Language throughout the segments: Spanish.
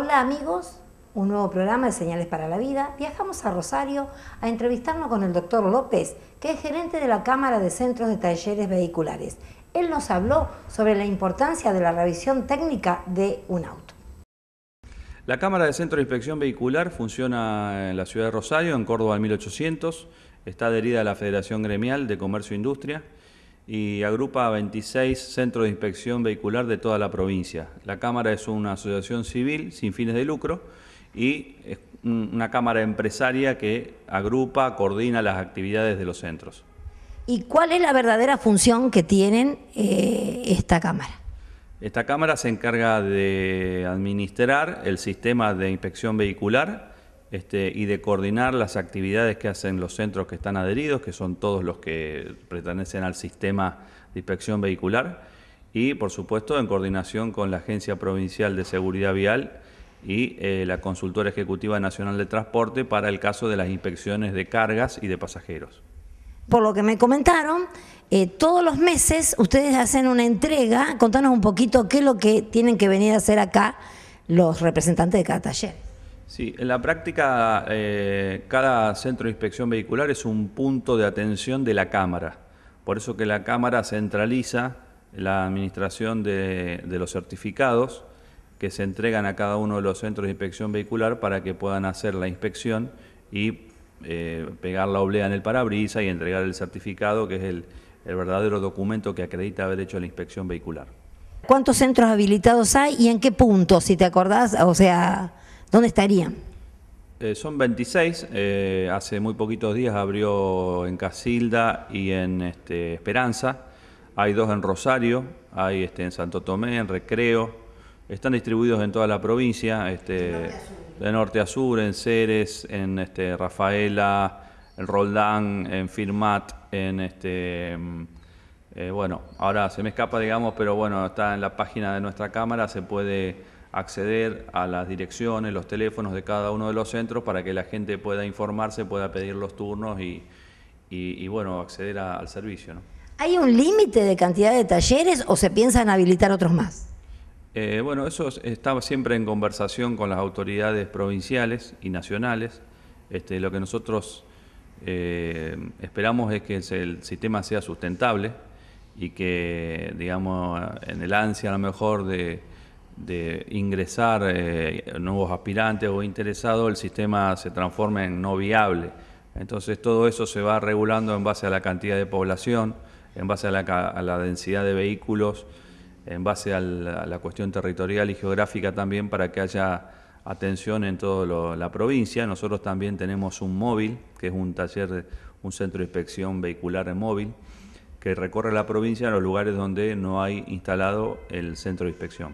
Hola amigos, un nuevo programa de Señales para la Vida. Viajamos a Rosario a entrevistarnos con el doctor López, que es gerente de la Cámara de Centros de Talleres Vehiculares. Él nos habló sobre la importancia de la revisión técnica de un auto. La Cámara de Centros de Inspección Vehicular funciona en la ciudad de Rosario, en Córdoba al 1800, está adherida a la Federación Gremial de Comercio e Industria y agrupa a 26 centros de inspección vehicular de toda la provincia. La Cámara es una asociación civil sin fines de lucro y es una cámara empresaria que agrupa, coordina las actividades de los centros. ¿Y cuál es la verdadera función que tienen esta cámara? Esta cámara se encarga de administrar el sistema de inspección vehicular y de coordinar las actividades que hacen los centros que están adheridos, que son todos los que pertenecen al sistema de inspección vehicular, y por supuesto en coordinación con la Agencia Provincial de Seguridad Vial y la Consultora Ejecutiva Nacional de Transporte para el caso de las inspecciones de cargas y de pasajeros. Por lo que me comentaron, todos los meses ustedes hacen una entrega. Contanos un poquito qué es lo que tienen que venir a hacer acá los representantes de cada taller. Sí, en la práctica cada centro de inspección vehicular es un punto de atención de la Cámara. Por eso que la Cámara centraliza la administración de los certificados que se entregan a cada uno de los centros de inspección vehicular para que puedan hacer la inspección y pegar la oblea en el parabrisas y entregar el certificado, que es el verdadero documento que acredita haber hecho la inspección vehicular. ¿Cuántos centros habilitados hay y en qué puntos, si te acordás? O sea, ¿dónde estarían? Son 26, hace muy poquitos días abrió en Casilda y en Esperanza, hay 2 en Rosario, hay en Santo Tomé, en Recreo, están distribuidos en toda la provincia, de norte a sur, en Ceres, en Rafaela, en Roldán, en Firmat, bueno, ahora se me escapa, digamos, pero bueno, está en la página de nuestra Cámara, se puede acceder a las direcciones, los teléfonos de cada uno de los centros para que la gente pueda informarse, pueda pedir los turnos y bueno, acceder al servicio, ¿no? ¿Hay un límite de cantidad de talleres o se piensan habilitar otros más? Bueno, eso está siempre en conversación con las autoridades provinciales y nacionales. Lo que nosotros esperamos es que el sistema sea sustentable y que, digamos, en el ansia a lo mejor de ingresar nuevos aspirantes o interesados, el sistema se transforme en no viable. Entonces todo eso se va regulando en base a la cantidad de población, en base a la densidad de vehículos, en base a la cuestión territorial y geográfica también, para que haya atención en toda la provincia. Nosotros también tenemos un móvil, que es un taller, un centro de inspección vehicular en móvil, que recorre la provincia en los lugares donde no hay instalado el centro de inspección.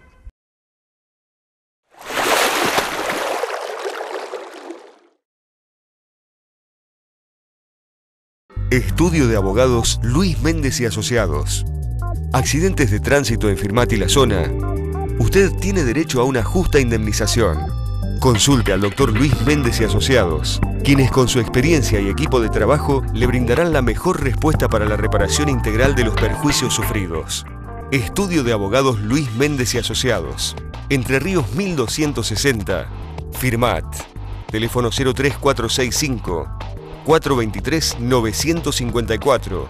Estudio de Abogados Luis Méndez y Asociados. Accidentes de tránsito en Firmat y la zona. Usted tiene derecho a una justa indemnización. Consulte al doctor Luis Méndez y Asociados, quienes con su experiencia y equipo de trabajo le brindarán la mejor respuesta para la reparación integral de los perjuicios sufridos. Estudio de Abogados Luis Méndez y Asociados. Entre Ríos 1260. Firmat. Teléfono 03465 423 954.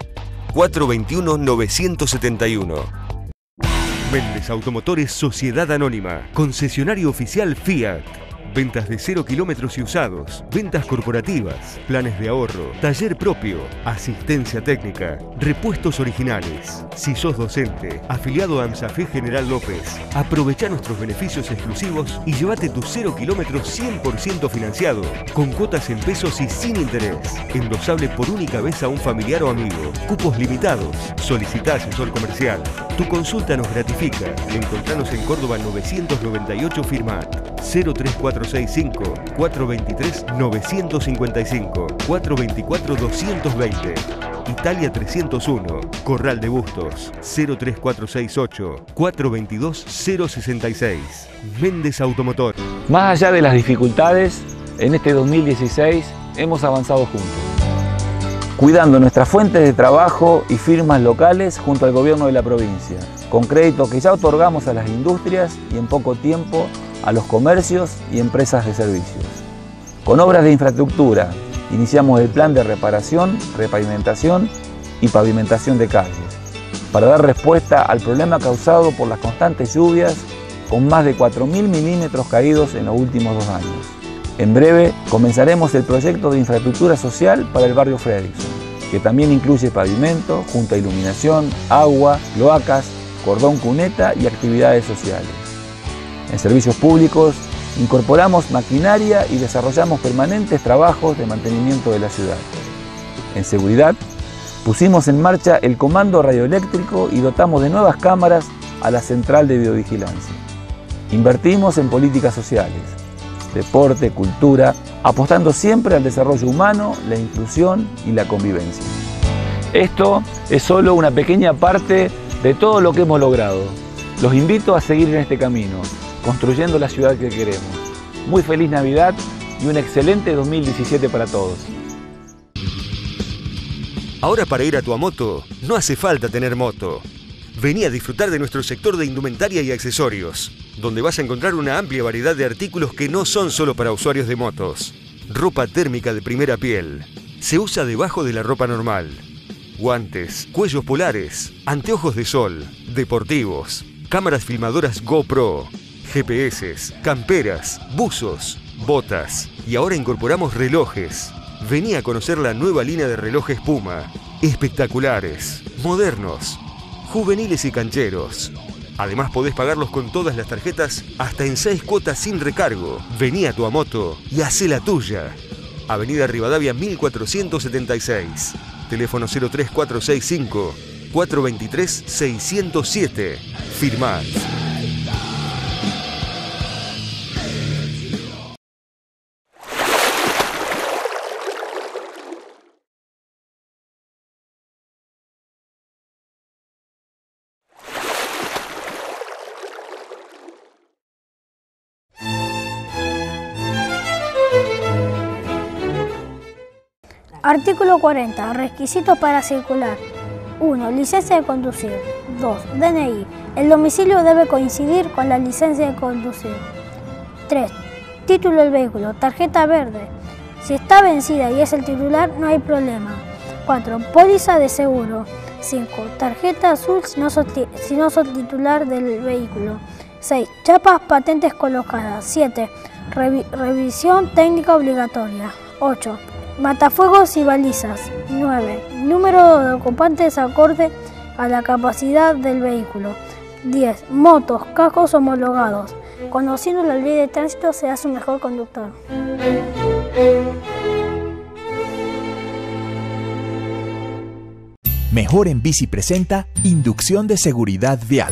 421-971. Méndez Automotores Sociedad Anónima. Concesionario oficial Fiat. Ventas de 0 kilómetros y usados. Ventas corporativas. Planes de ahorro. Taller propio. Asistencia técnica. Repuestos originales. Si sos docente, afiliado a AMSAFE General López, aprovecha nuestros beneficios exclusivos y llévate tu 0 kilómetros 100% financiado, con cuotas en pesos y sin interés. Endosable por única vez a un familiar o amigo. Cupos limitados. Solicitá asesor comercial. Tu consulta nos gratifica. Encontranos en Córdoba 998 Firmat. 03465 423 955 424 220. Italia 301, Corral de Bustos, 03468 422 066. Méndez Automotor. Más allá de las dificultades, en este 2016 hemos avanzado juntos, cuidando nuestras fuentes de trabajo y firmas locales junto al gobierno de la provincia, con créditos que ya otorgamos a las industrias y en poco tiempo a los comercios y empresas de servicios. Con obras de infraestructura, iniciamos el plan de reparación, repavimentación y pavimentación de calles, para dar respuesta al problema causado por las constantes lluvias, con más de 4.000 milímetros caídos en los últimos 2 años. En breve comenzaremos el proyecto de infraestructura social para el barrio Fredrickson, que también incluye pavimento, junto a iluminación, agua, cloacas, cordón cuneta y actividades sociales. En servicios públicos, incorporamos maquinaria y desarrollamos permanentes trabajos de mantenimiento de la ciudad. En seguridad, pusimos en marcha el comando radioeléctrico y dotamos de nuevas cámaras a la central de videovigilancia. Invertimos en políticas sociales, deporte, cultura, apostando siempre al desarrollo humano, la inclusión y la convivencia. Esto es solo una pequeña parte de todo lo que hemos logrado. Los invito a seguir en este camino, construyendo la ciudad que queremos. Muy feliz Navidad y un excelente 2017 para todos. Ahora para ir a Tuamoto no hace falta tener moto. Vení a disfrutar de nuestro sector de indumentaria y accesorios, donde vas a encontrar una amplia variedad de artículos que no son solo para usuarios de motos. Ropa térmica de primera piel. Se usa debajo de la ropa normal. Guantes, cuellos polares, anteojos de sol, deportivos, cámaras filmadoras GoPro, GPS, camperas, buzos, botas. Y ahora incorporamos relojes. Vení a conocer la nueva línea de relojes Puma. Espectaculares, modernos, juveniles y cancheros. Además podés pagarlos con todas las tarjetas hasta en 6 cuotas sin recargo. Vení a Tuamoto y hacé la tuya. Avenida Rivadavia 1476. Teléfono 03465 423 607. Firmad. Artículo 40. Requisitos para circular. 1. Licencia de conducir. 2. DNI. El domicilio debe coincidir con la licencia de conducir. 3. Título del vehículo. Tarjeta verde. Si está vencida y es el titular, no hay problema. 4. Póliza de seguro. 5. Tarjeta azul si no sos titular del vehículo. 6. Chapas patentes colocadas. 7. Revisión técnica obligatoria. 8. Matafuegos y balizas. 9. Número de ocupantes acorde a la capacidad del vehículo. 10. Motos, cascos homologados. Conociendo la ley de tránsito se hace un mejor conductor. Mejor en Bici presenta inducción de seguridad vial.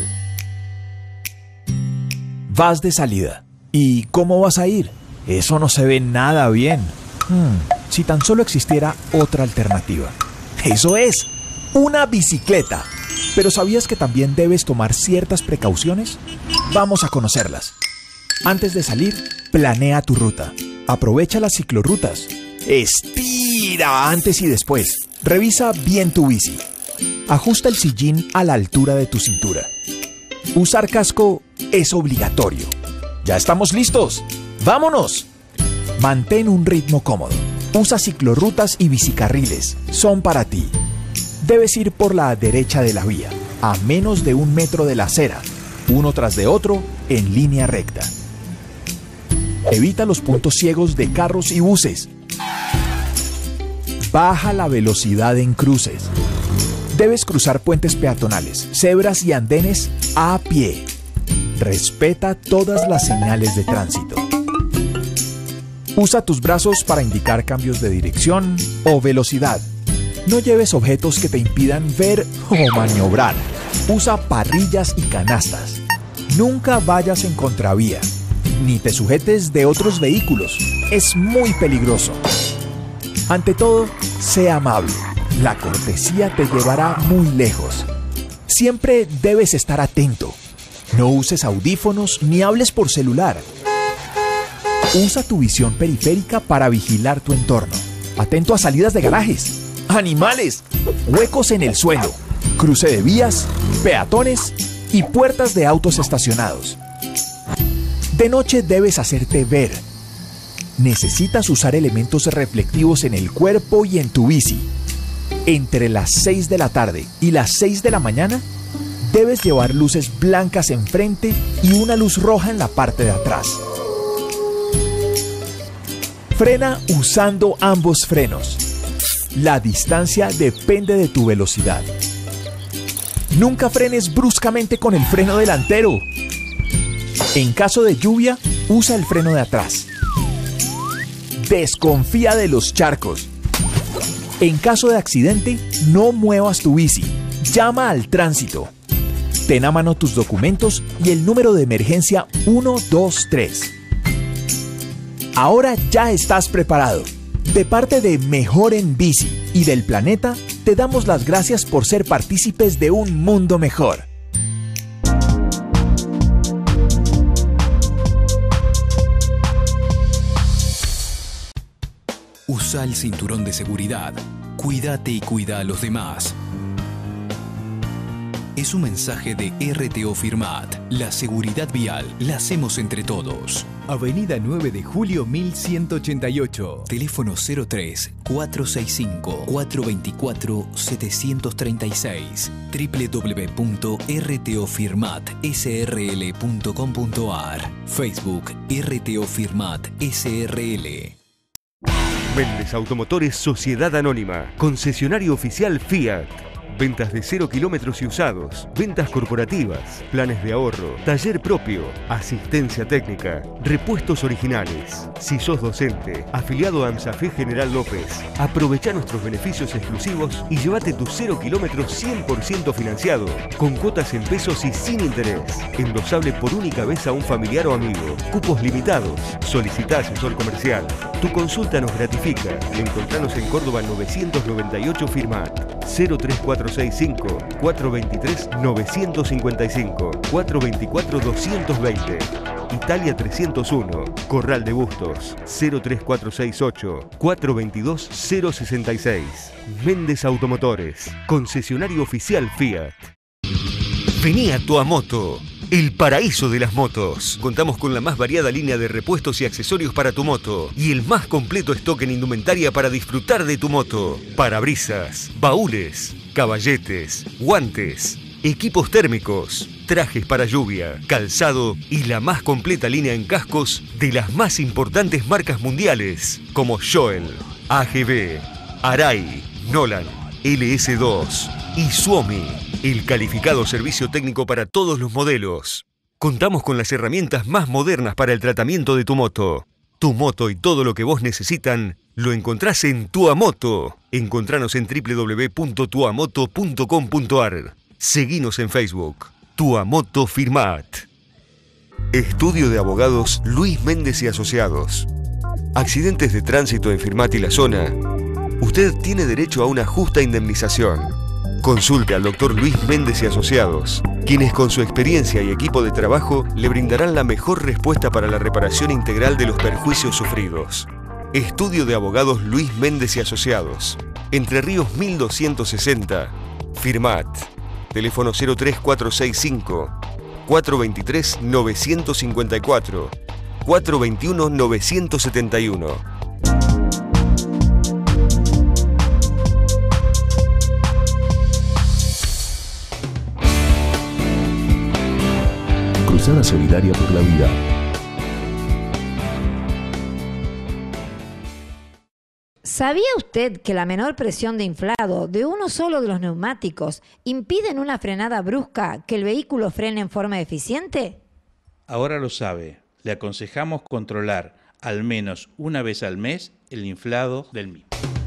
Vas de salida. ¿Y cómo vas a ir? Eso no se ve nada bien. Si tan solo existiera otra alternativa. ¡Eso es! ¡Una bicicleta! ¿Pero sabías que también debes tomar ciertas precauciones? Vamos a conocerlas. Antes de salir, planea tu ruta. Aprovecha las ciclorrutas. Estira antes y después. Revisa bien tu bici. Ajusta el sillín a la altura de tu cintura. Usar casco es obligatorio. ¡Ya estamos listos! ¡Vámonos! Mantén un ritmo cómodo. Usa ciclorrutas y bicicarriles. Son para ti. Debes ir por la derecha de la vía, a menos de 1 metro de la acera, uno tras de otro, en línea recta. Evita los puntos ciegos de carros y buses. Baja la velocidad en cruces. Debes cruzar puentes peatonales, cebras y andenes a pie. Respeta todas las señales de tránsito. Usa tus brazos para indicar cambios de dirección o velocidad. No lleves objetos que te impidan ver o maniobrar. Usa parrillas y canastas. Nunca vayas en contravía, ni te sujetes de otros vehículos. Es muy peligroso. Ante todo, sé amable. La cortesía te llevará muy lejos. Siempre debes estar atento. No uses audífonos ni hables por celular. Usa tu visión periférica para vigilar tu entorno. Atento a salidas de garajes, animales, huecos en el suelo, cruce de vías, peatones y puertas de autos estacionados. De noche debes hacerte ver. Necesitas usar elementos reflectivos en el cuerpo y en tu bici. Entre las 6 de la tarde y las 6 de la mañana, debes llevar luces blancas enfrente y una luz roja en la parte de atrás. Frena usando ambos frenos. La distancia depende de tu velocidad. Nunca frenes bruscamente con el freno delantero. En caso de lluvia, usa el freno de atrás. Desconfía de los charcos. En caso de accidente, no muevas tu bici. Llama al tránsito. Ten a mano tus documentos y el número de emergencia 123. Ahora ya estás preparado. De parte de Mejor en Bici y del planeta, te damos las gracias por ser partícipes de un mundo mejor. Usa el cinturón de seguridad. Cuídate y cuida a los demás. Es un mensaje de RTO Firmat. La seguridad vial la hacemos entre todos. Avenida 9 de Julio 1188. Teléfono 03-465-424-736. www.rtofirmatsrl.com.ar. Facebook RTO Firmat SRL. Méndez Automotores Sociedad Anónima, concesionario oficial Fiat. Ventas de 0 kilómetros y usados, ventas corporativas, planes de ahorro, taller propio, asistencia técnica, repuestos originales. Si sos docente, afiliado a AMSAFE General López, aprovecha nuestros beneficios exclusivos y llévate tu 0 kilómetros 100% financiado, con cuotas en pesos y sin interés. Endosable por única vez a un familiar o amigo. Cupos limitados. Solicita asesor comercial. Tu consulta nos gratifica. Encontranos en Córdoba 998 Firmat. 03465-423-955, 424-220. Italia 301, Corral de Bustos, 03468-422-066. Méndez Automotores, concesionario oficial Fiat. Vení a Tuamoto, el paraíso de las motos. Contamos con la más variada línea de repuestos y accesorios para tu moto y el más completo stock en indumentaria para disfrutar de tu moto. Parabrisas, baúles, caballetes, guantes, equipos térmicos, trajes para lluvia, calzado y la más completa línea en cascos de las más importantes marcas mundiales como Joel, AGV, Arai, Nolan, LS2 y Suomi. El calificado servicio técnico para todos los modelos. Contamos con las herramientas más modernas para el tratamiento de tu moto. Tu moto y todo lo que vos necesitan lo encontrás en Tuamoto. Encontranos en www.tuamoto.com.ar. Seguinos en Facebook. Tuamoto Firmat. Estudio de abogados Luis Méndez y Asociados. Accidentes de tránsito en Firmat y la zona. Usted tiene derecho a una justa indemnización. Consulte al Dr. Luis Méndez y Asociados, quienes con su experiencia y equipo de trabajo le brindarán la mejor respuesta para la reparación integral de los perjuicios sufridos. Estudio de abogados Luis Méndez y Asociados, Entre Ríos 1260, Firmat, teléfono 03465-423-954, 421-971. Cruzada Solidaria por la Vida. ¿Sabía usted que la menor presión de inflado de uno solo de los neumáticos impide en una frenada brusca que el vehículo frene en forma eficiente? Ahora lo sabe. Le aconsejamos controlar al menos una vez al mes el inflado del mismo.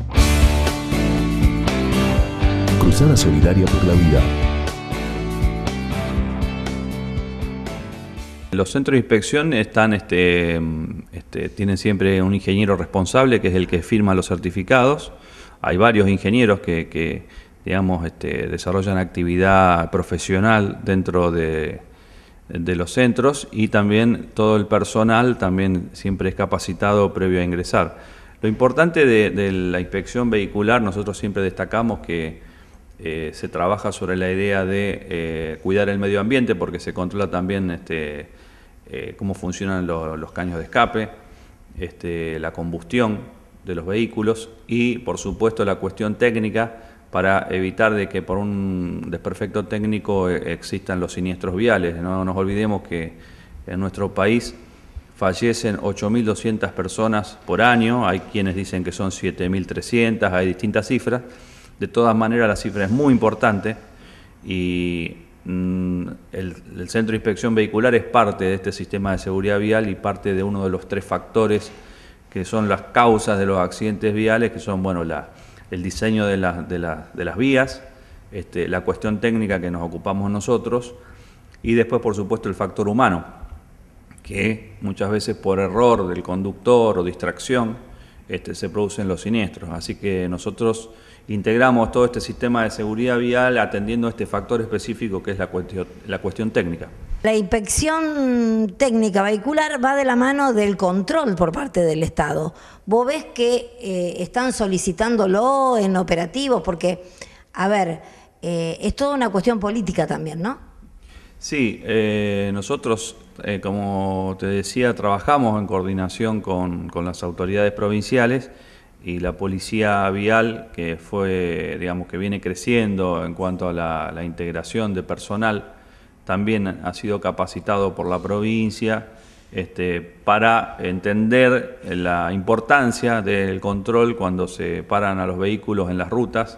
Cruzada Solidaria por la Vida. Los centros de inspección están, tienen siempre un ingeniero responsable que es el que firma los certificados. Hay varios ingenieros que desarrollan actividad profesional dentro de los centros y también todo el personal también siempre es capacitado previo a ingresar. Lo importante de la inspección vehicular, nosotros siempre destacamos que se trabaja sobre la idea de cuidar el medio ambiente porque se controla también cómo funcionan los caños de escape, la combustión de los vehículos y, por supuesto, la cuestión técnica para evitar de que por un desperfecto técnico existan los siniestros viales. No nos olvidemos que en nuestro país fallecen 8.200 personas por año, hay quienes dicen que son 7.300, hay distintas cifras. De todas maneras, la cifra es muy importante y el Centro de Inspección Vehicular es parte de este sistema de seguridad vial y parte de uno de los 3 factores que son las causas de los accidentes viales, que son, bueno, el diseño de las vías, la cuestión técnica que nos ocupamos nosotros y después, por supuesto, el factor humano, que muchas veces por error del conductor o distracción se producen los siniestros. Así que nosotros integramos todo este sistema de seguridad vial atendiendo a este factor específico que es la cuestión técnica. La inspección técnica vehicular va de la mano del control por parte del Estado. ¿Vos ves que están solicitándolo en operativos? Porque, a ver, es toda una cuestión política también, ¿no? Sí, nosotros, como te decía, trabajamos en coordinación con las autoridades provinciales y la policía vial, que que viene creciendo en cuanto a la integración de personal, también ha sido capacitado por la provincia para entender la importancia del control cuando se paran a los vehículos en las rutas,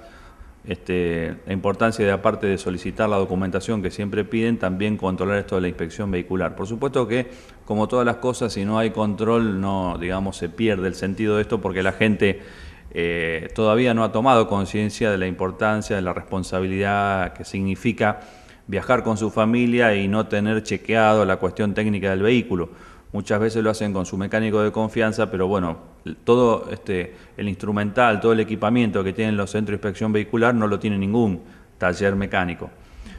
la importancia de, aparte de solicitar la documentación que siempre piden, también controlar esto de la inspección vehicular. Por supuesto que, como todas las cosas, si no hay control, se pierde el sentido de esto porque la gente todavía no ha tomado conciencia de la importancia, de la responsabilidad que significa viajar con su familia y no tener chequeado la cuestión técnica del vehículo. Muchas veces lo hacen con su mecánico de confianza, pero bueno, todo el instrumental, todo el equipamiento que tienen los centros de inspección vehicular no lo tiene ningún taller mecánico.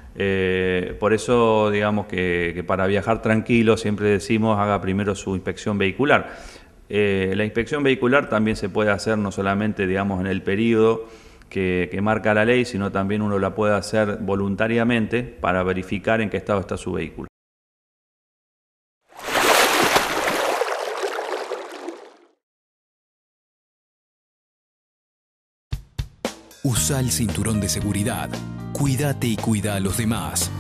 Por eso, digamos que para viajar tranquilo siempre decimos haga primero su inspección vehicular. La inspección vehicular también se puede hacer no solamente, digamos, en el periodo que marca la ley, sino también uno la puede hacer voluntariamente para verificar en qué estado está su vehículo. Usa el cinturón de seguridad. Cuídate y cuida a los demás.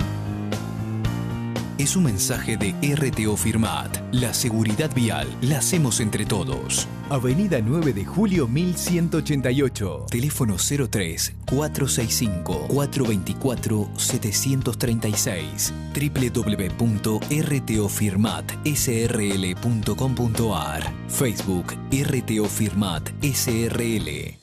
Es un mensaje de RTO Firmat. La seguridad vial la hacemos entre todos. Avenida 9 de Julio 1188. Teléfono 03 465 424 736. www.rtofirmatsrl.com.ar. Facebook RTO Firmat SRL.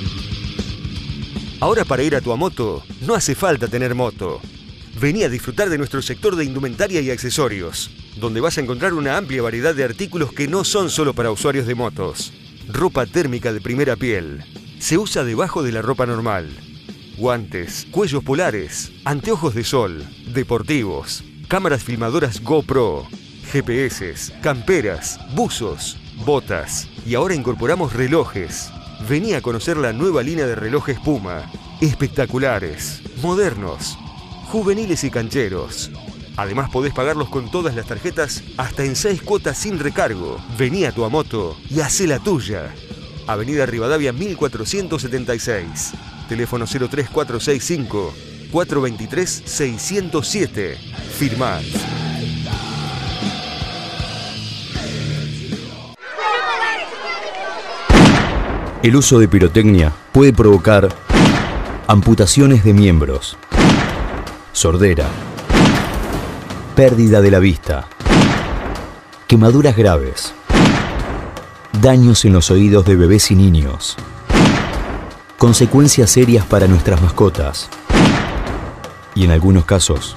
Ahora para ir a Tuamoto no hace falta tener moto. Vení a disfrutar de nuestro sector de indumentaria y accesorios, donde vas a encontrar una amplia variedad de artículos que no son solo para usuarios de motos. Ropa térmica de primera piel. Se usa debajo de la ropa normal. Guantes, cuellos polares, anteojos de sol, deportivos, cámaras filmadoras GoPro, GPS, camperas, buzos, botas. Y ahora incorporamos relojes. Vení a conocer la nueva línea de relojes Puma. Espectaculares, modernos, juveniles y cancheros. Además podés pagarlos con todas las tarjetas hasta en 6 cuotas sin recargo. Vení a Tuamoto y hacé la tuya. Avenida Rivadavia 1476. Teléfono 03465 423 607. Firmat. El uso de pirotecnia puede provocar amputaciones de miembros, sordera, pérdida de la vista, quemaduras graves, daños en los oídos de bebés y niños, consecuencias serias para nuestras mascotas y, en algunos casos,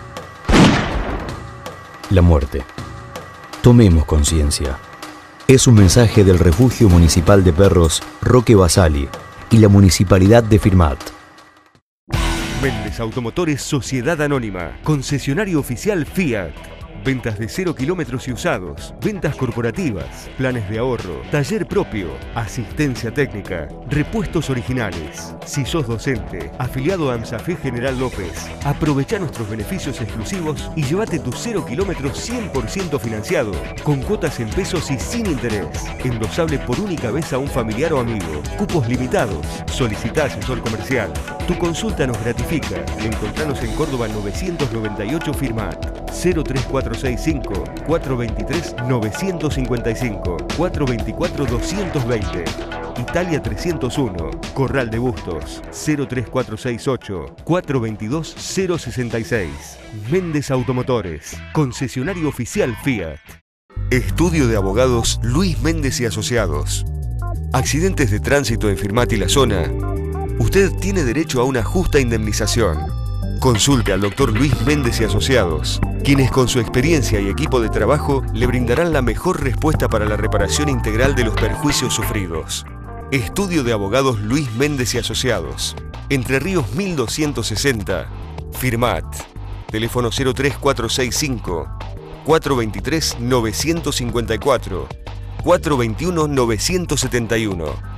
la muerte. Tomemos conciencia. Es un mensaje del Refugio Municipal de Perros Roque Basali y la Municipalidad de Firmat. Méndez Automotores Sociedad Anónima, concesionario oficial Fiat. ventas de 0 kilómetros y usados, ventas corporativas, planes de ahorro, taller propio, asistencia técnica, repuestos originales. Si sos docente, afiliado a AMSAFE General López, aprovecha nuestros beneficios exclusivos y llévate tu 0 kilómetros 100% financiado, con cuotas en pesos y sin interés. Endosable por única vez a un familiar o amigo. Cupos limitados. Solicitá asesor comercial. Tu consulta nos gratifica. Encontranos en Córdoba 998 Firmat. 03465 423 955 424 220. Italia 301, Corral de Bustos, 03468 422 066. Méndez Automotores, concesionario oficial Fiat. Estudio de abogados Luis Méndez y Asociados. Accidentes de tránsito en Firmat y la zona. Usted tiene derecho a una justa indemnización. Consulte al Dr. Luis Méndez y Asociados, quienes con su experiencia y equipo de trabajo le brindarán la mejor respuesta para la reparación integral de los perjuicios sufridos. Estudio de abogados Luis Méndez y Asociados. Entre Ríos 1260. Firmat. Teléfono 03465 423 954 421 971.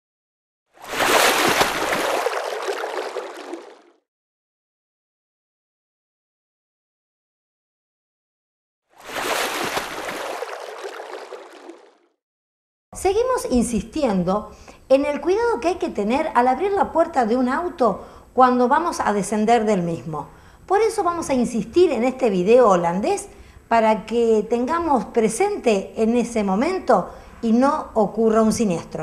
Seguimos insistiendo en el cuidado que hay que tener al abrir la puerta de un auto cuando vamos a descender del mismo. Por eso vamos a insistir en este video holandés para que tengamos presente en ese momento y no ocurra un siniestro.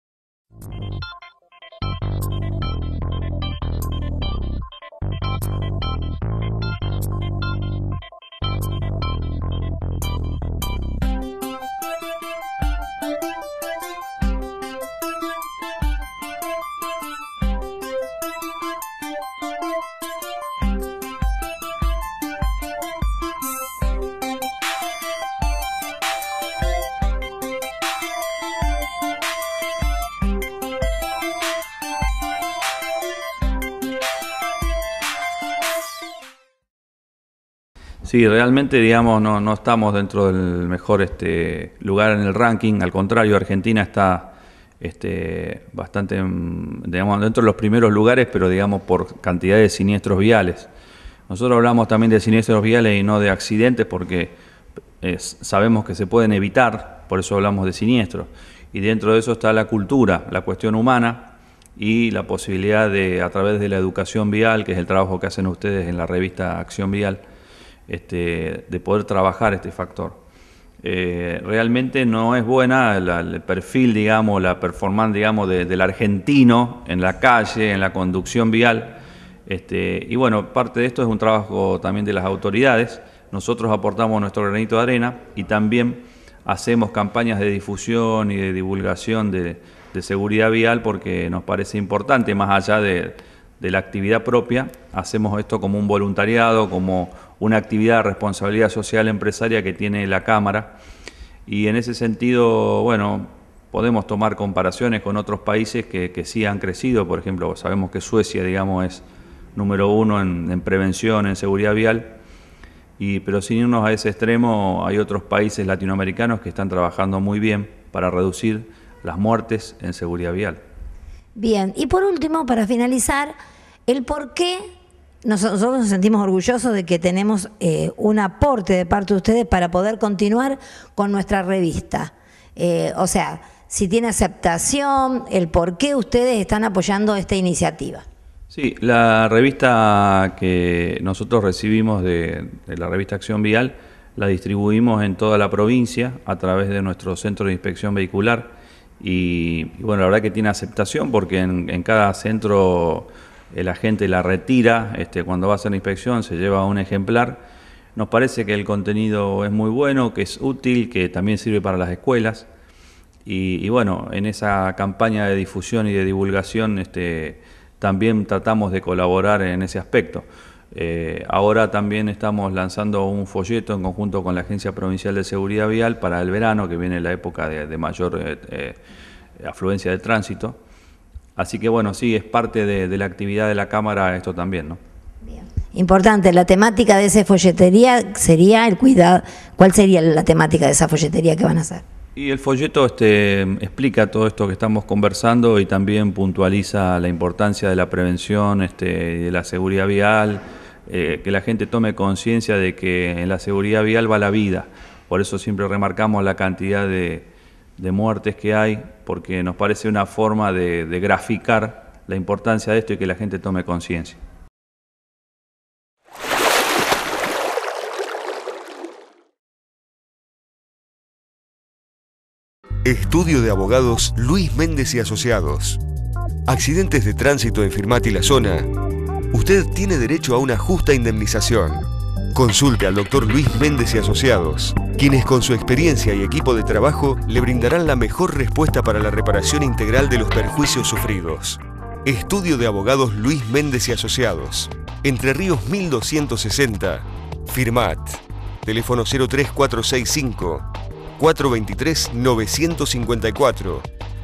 Sí, realmente, digamos, no estamos dentro del mejor lugar en el ranking. Al contrario, Argentina está bastante, digamos, dentro de los primeros lugares, pero digamos por cantidad de siniestros viales. Nosotros hablamos también de siniestros viales y no de accidentes porque sabemos que se pueden evitar, por eso hablamos de siniestros. Y dentro de eso está la cultura, la cuestión humana y la posibilidad de, a través de la educación vial, que es el trabajo que hacen ustedes en la revista Acción Vial, de poder trabajar este factor. Realmente no es buena el perfil, digamos, la performance, digamos, del argentino en la calle, en la conducción vial. Y bueno, parte de esto es un trabajo también de las autoridades. Nosotros aportamos nuestro granito de arena y también hacemos campañas de difusión y de divulgación de seguridad vial porque nos parece importante, más allá de la actividad propia, hacemos esto como un voluntariado, como una actividad de responsabilidad social empresaria que tiene la Cámara. Y en ese sentido, bueno, podemos tomar comparaciones con otros países que sí han crecido. Por ejemplo, sabemos que Suecia, digamos, es número 1 en prevención, en seguridad vial. Pero sin irnos a ese extremo, hay otros países latinoamericanos que están trabajando muy bien para reducir las muertes en seguridad vial. Bien, y por último, para finalizar, el por qué nosotros nos sentimos orgullosos de que tenemos un aporte de parte de ustedes para poder continuar con nuestra revista. O sea, si tiene aceptación, el por qué ustedes están apoyando esta iniciativa. Sí, la revista que nosotros recibimos de la revista Acción Vial la distribuimos en toda la provincia a través de nuestro centro de inspección vehicular y bueno, la verdad que tiene aceptación porque en cada centro el agente la retira, cuando va a hacer la inspección se lleva un ejemplar. Nos parece que el contenido es muy bueno, que es útil, que también sirve para las escuelas y bueno, en esa campaña de difusión y de divulgación también tratamos de colaborar en ese aspecto. Ahora también estamos lanzando un folleto en conjunto con la Agencia Provincial de Seguridad Vial para el verano, que viene la época de mayor afluencia de tránsito. Así que bueno, sí, es parte de la actividad de la Cámara esto también, ¿no? Bien. Importante, la temática de esa folletería sería el cuidado. ¿Cuál sería la temática de esa folletería que van a hacer? Y el folleto explica todo esto que estamos conversando y también puntualiza la importancia de la prevención, de la seguridad vial, que la gente tome conciencia de que en la seguridad vial va la vida. Por eso siempre remarcamos la cantidad de muertes que hay, porque nos parece una forma de graficar la importancia de esto y que la gente tome conciencia. Estudio de Abogados Luis Méndez y Asociados. Accidentes de tránsito en Firmat y la zona. Usted tiene derecho a una justa indemnización. Consulte al Dr. Luis Méndez y Asociados, quienes con su experiencia y equipo de trabajo le brindarán la mejor respuesta para la reparación integral de los perjuicios sufridos. Estudio de Abogados Luis Méndez y Asociados. Entre Ríos 1260. Firmat. Teléfono 03465 423-954,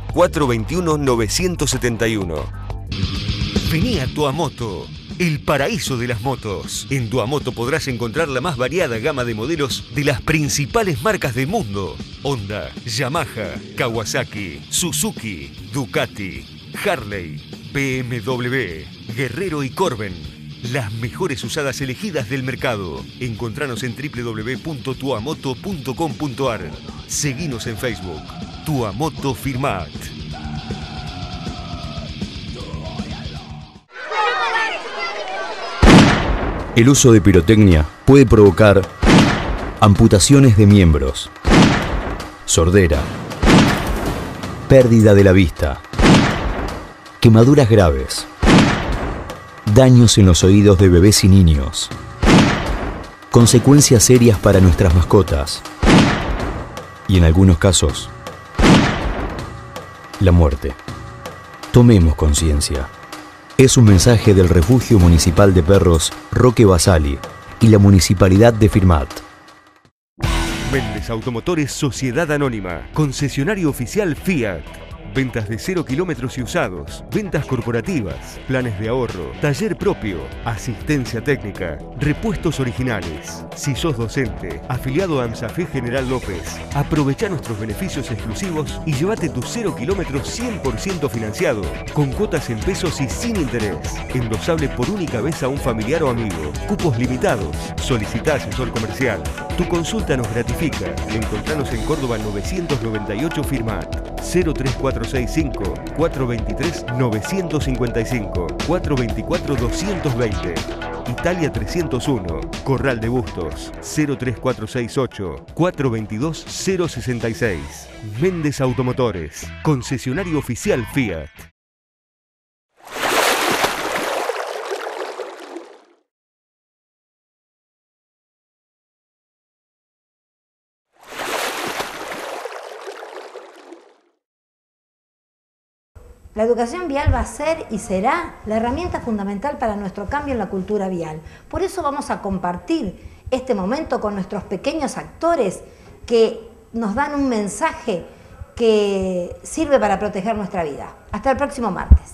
421-971. Vení a Tuamoto, el paraíso de las motos. En Tuamoto podrás encontrar la más variada gama de modelos de las principales marcas del mundo. Honda, Yamaha, Kawasaki, Suzuki, Ducati, Harley, BMW, Guerrero y Corben. Las mejores usadas elegidas del mercado. Encontranos en www.tuamoto.com.ar. Seguinos en Facebook. Tuamoto Firmat. El uso de pirotecnia puede provocar amputaciones de miembros, sordera, pérdida de la vista, quemaduras graves, daños en los oídos de bebés y niños, consecuencias serias para nuestras mascotas y en algunos casos, la muerte. Tomemos conciencia. Es un mensaje del Refugio Municipal de Perros Roque Basali y la Municipalidad de Firmat. Méndez Automotores Sociedad Anónima, concesionario oficial Fiat. Ventas de 0 kilómetros y usados, ventas corporativas, planes de ahorro, taller propio, asistencia técnica, repuestos originales. Si sos docente, afiliado a AMSAFE General López, aprovecha nuestros beneficios exclusivos y llévate tu 0 kilómetros 100% financiado, con cuotas en pesos y sin interés. Endosable por única vez a un familiar o amigo. Cupos limitados. Solicita asesor comercial. Tu consulta nos gratifica. Encontranos en Córdoba 998 Firmat. 03465 423 955 424 220. Italia 301, Corral de Bustos, 03468 422 066. Méndez Automotores, concesionario oficial Fiat. La educación vial va a ser y será la herramienta fundamental para nuestro cambio en la cultura vial. Por eso vamos a compartir este momento con nuestros pequeños actores que nos dan un mensaje que sirve para proteger nuestra vida. Hasta el próximo martes.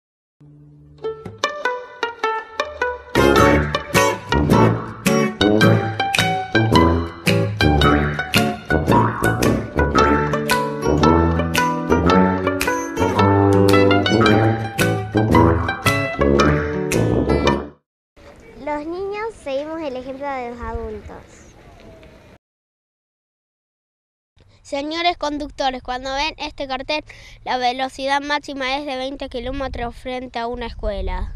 Los niños seguimos el ejemplo de los adultos. Señores conductores, cuando ven este cartel, la velocidad máxima es de 20 kilómetros frente a una escuela.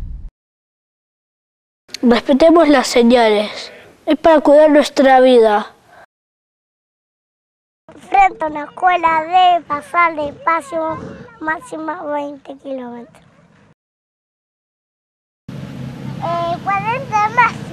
Respetemos las señales. Es para cuidar nuestra vida. Frente a una escuela debe pasar despacio, máximo 20 kilómetros. 40 más.